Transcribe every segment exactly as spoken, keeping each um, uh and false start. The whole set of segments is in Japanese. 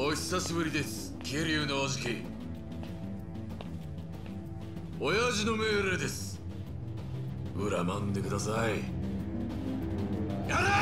お久しぶりです、桐生のおじき。親父の命令です。恨んでください。やれ！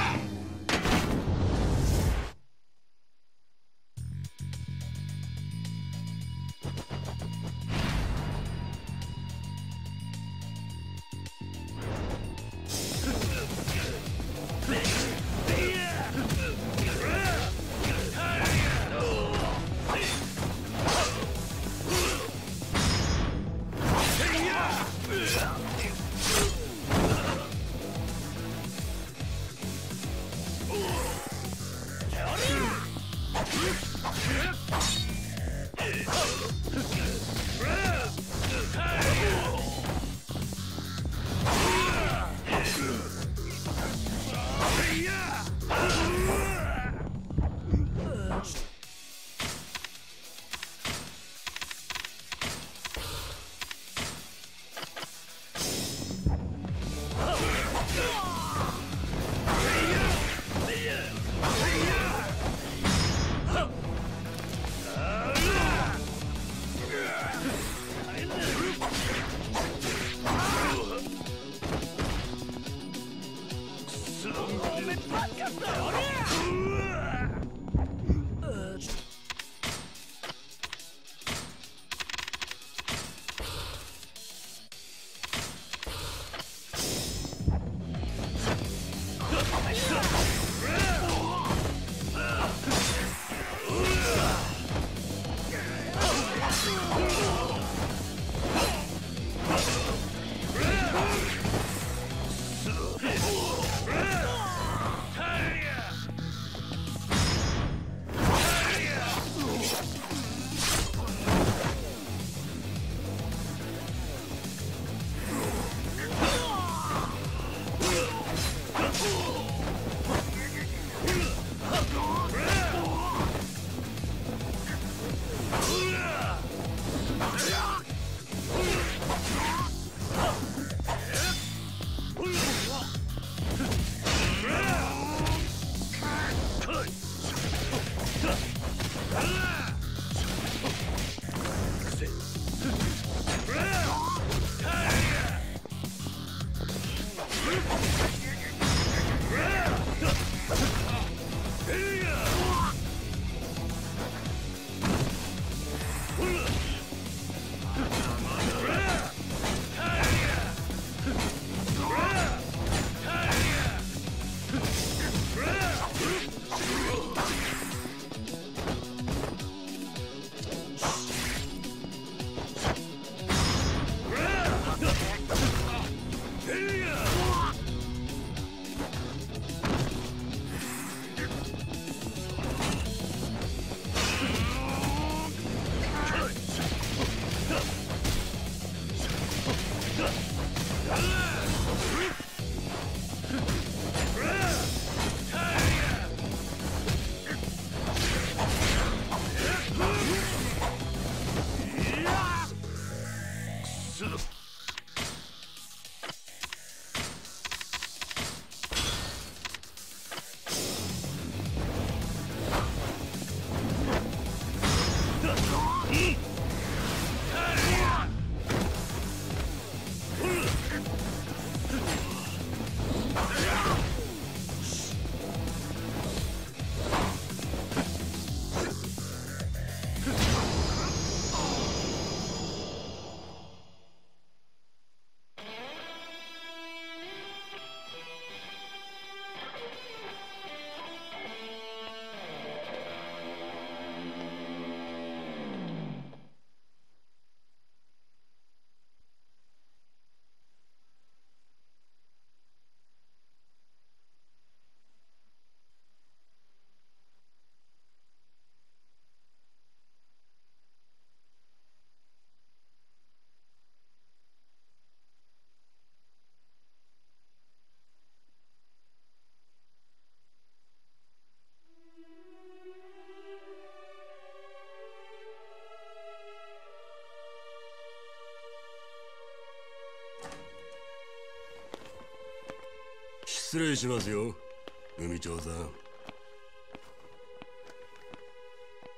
失礼しますよ、組長さん。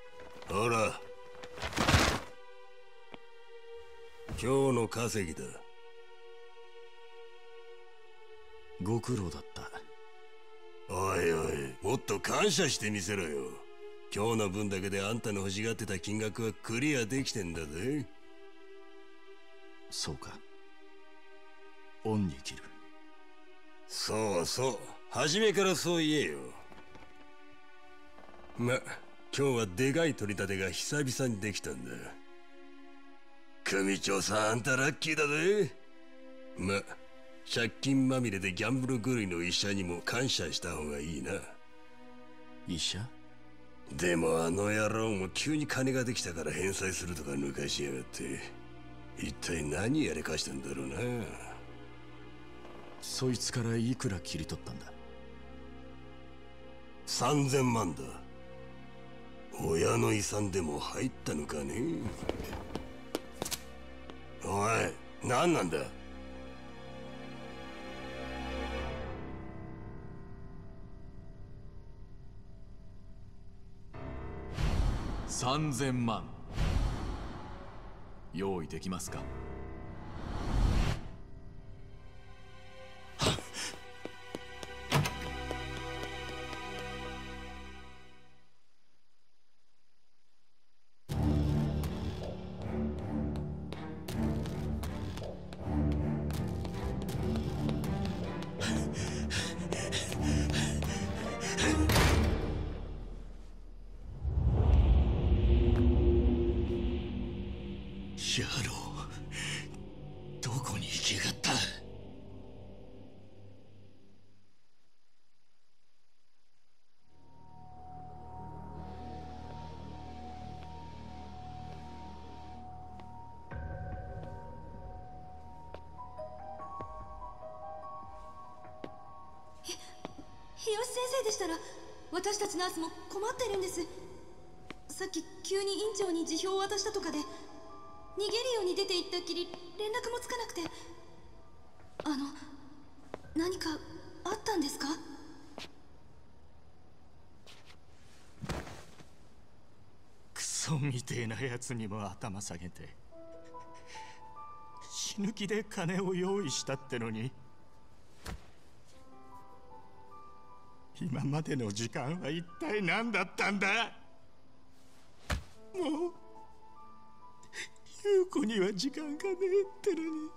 ほら、今日の稼ぎだ。 ご苦労だった。 おいおい、もっと感謝してみせろよ。今日の分だけであんたの欲しがってた金額はクリアできてんだぜ。 そうか。恩に着る。 そうそう、初めからそう言えよ。ま、今日はでかい取り立てが久々にできたんだ。組長さん、あんたラッキーだぜ。ま、借金まみれでギャンブル狂いの医者にも感謝した方がいいな。 医者？ でもあの野郎も急に金ができたから返済するとか抜かしやがって、一体何やれかしたんだろうな。 そいつからいくら切り取ったんだ？ さんぜんまんだ。親の遺産でも入ったのかね。おい、何なんだ。 さんぜんまん用意できますか？ 野郎、どこに行きやがった。 日吉先生でしたら、私たちナースも困ってるんです。さっき急に院長に辞表を渡したとかで逃げるように出て行ったきり連絡もつかなくて。あの何かあったんですか？ クソみてえなやつにも頭下げて死ぬ気で金を用意したってのに、今までの時間は一体何だったんだ。もう優子には時間がねえってのに。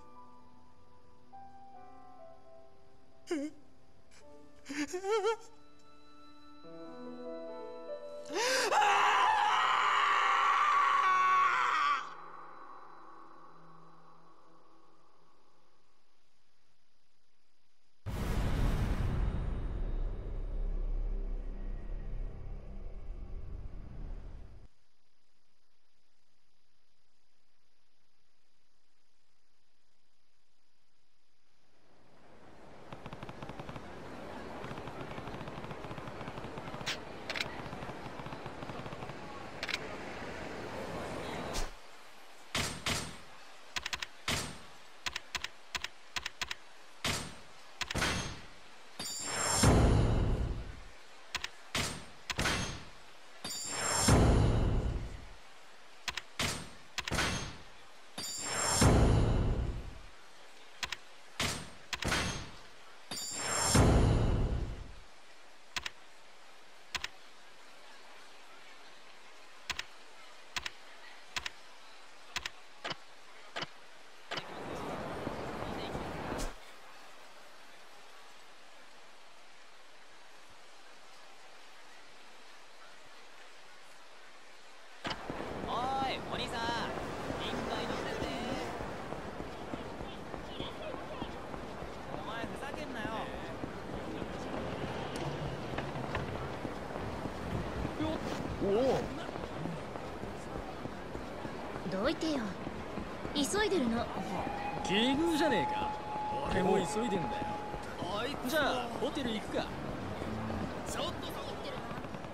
どいてよ、急いでるの。 奇遇じゃねえか。俺も急いでんだよ。じゃあホテル行くか。 ちょっと言ってる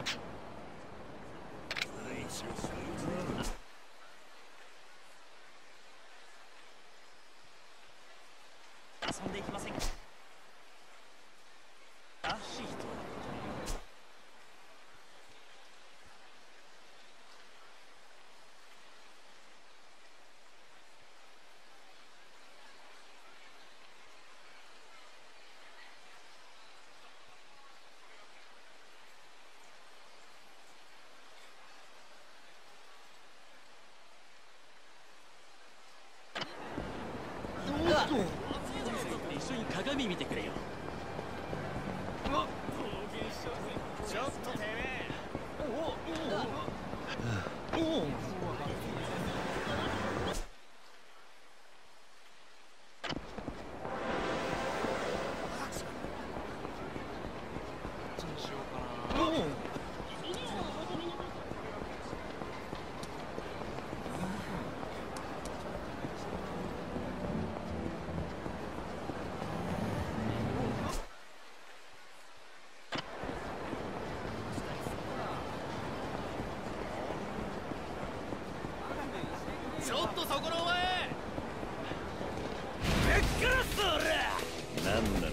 遊んでいきませんか。らしい人。 ちょっとそこのお前。 何なんだ。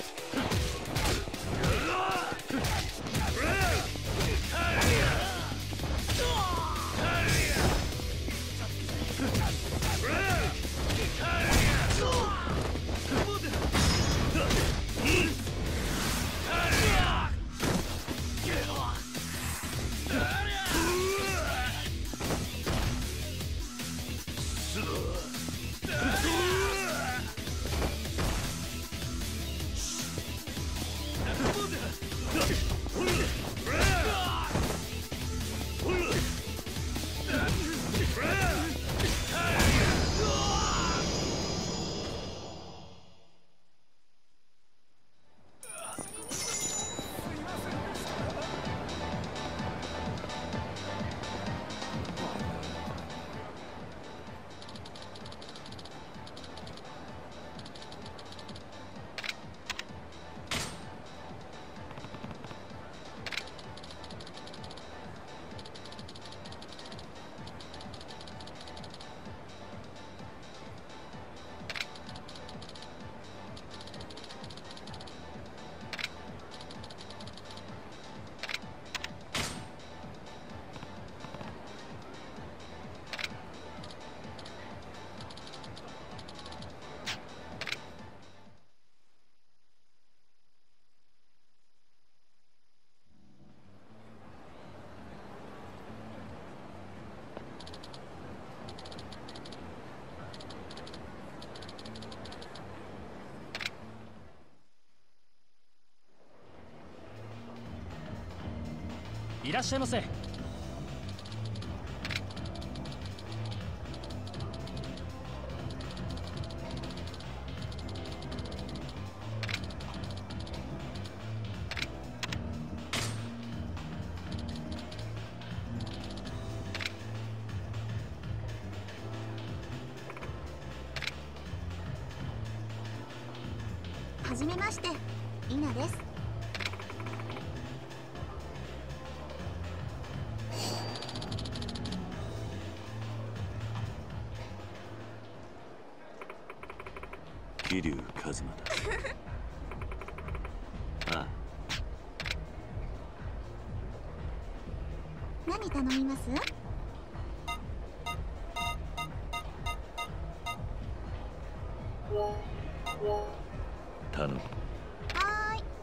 いらっしゃいませ。 はじめまして、リナです。 桐生一馬だ。ああ。 何頼みます？ 頼む。 はーい。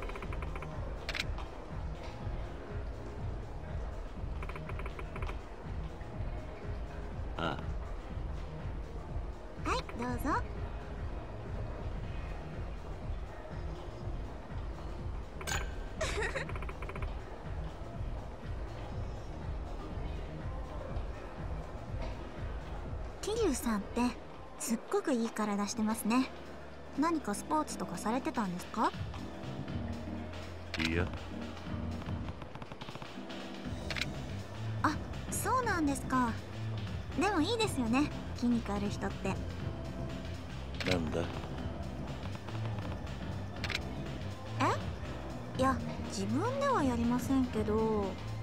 あはい、どうぞ。桐生さんってすっごくいい体してますね。何かスポーツとかされてたんですか？ いや。 あ、そうなんですか。でもいいですよね、筋肉ある人って。 なんだ。 え？いや、自分ではやりませんけど。ん？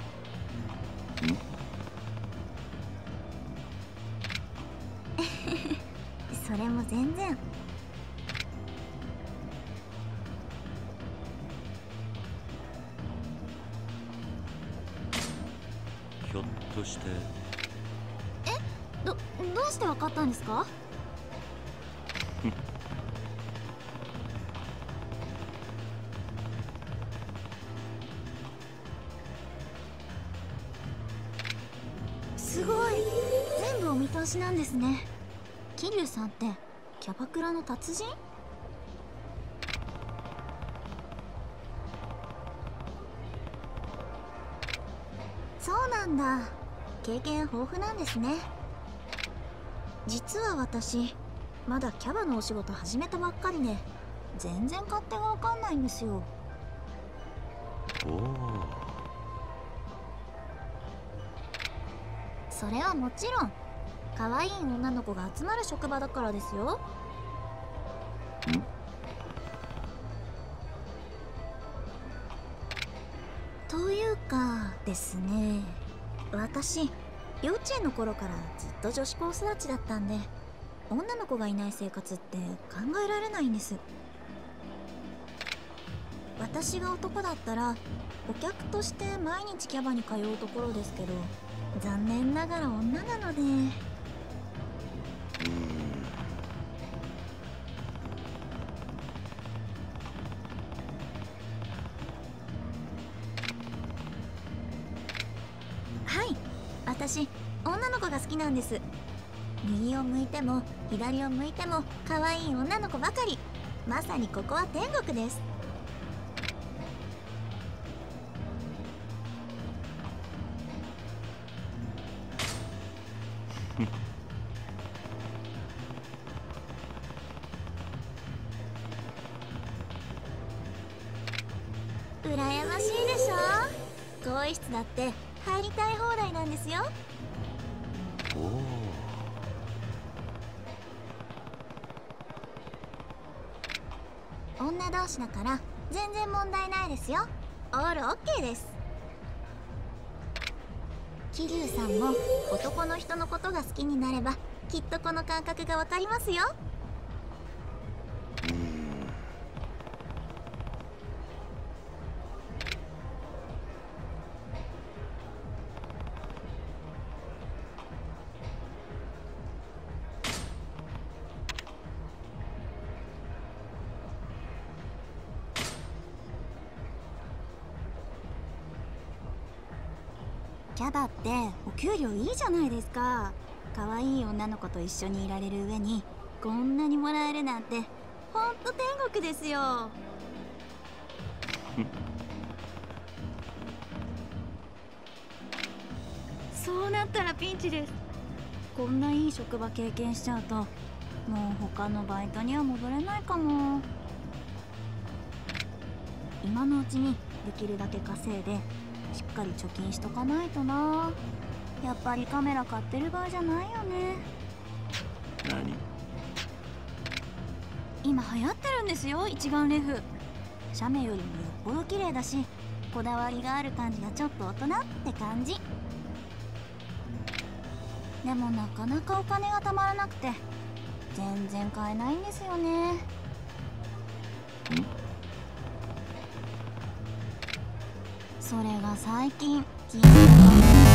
それも全然。 ひょっとして。 え？ど、どうしてわかったんですか？すごい、全部お見通しなんですね。桐生さんってキャバクラの達人？ なんだ。経験豊富なんですね。実は私まだキャバのお仕事始めたばっかりで全然勝手が分かんないんですよ。 おお。 それはもちろん可愛い女の子が集まる職場だからですよ。というかですね、私幼稚園の頃からずっと女子高育ちだったんで、女の子がいない生活って考えられないんです。私が男だったらお客として毎日キャバに通うところですけど、残念ながら女なので。はい、私女の子が好きなんです。右を向いても左を向いても可愛い女の子ばかり。まさにここは天国です。羨ましいでしょ。更衣室だって入りたい放題なんですよ。女同士だから全然問題ないですよ。オールオッケーです。桐生さんも男の人のことが好きになればきっとこの感覚がわかりますよ。キャバってお給料いいじゃないですか。可愛い女の子と一緒にいられる上にこんなにもらえるなんてほんと天国ですよ。そうなったらピンチです。こんないい職場経験しちゃうともう他のバイトには戻れないかも。今のうちにできるだけ稼いでしっかり貯金しとかないとな。やっぱりカメラ買ってる場合じゃないよね。 何？ 今流行ってるんですよ、一眼レフ。写メよりもよっぽど綺麗だしこだわりがある感じがちょっと大人って感じ。でもなかなかお金がたまらなくて全然買えないんですよね。ん？それが最近金額が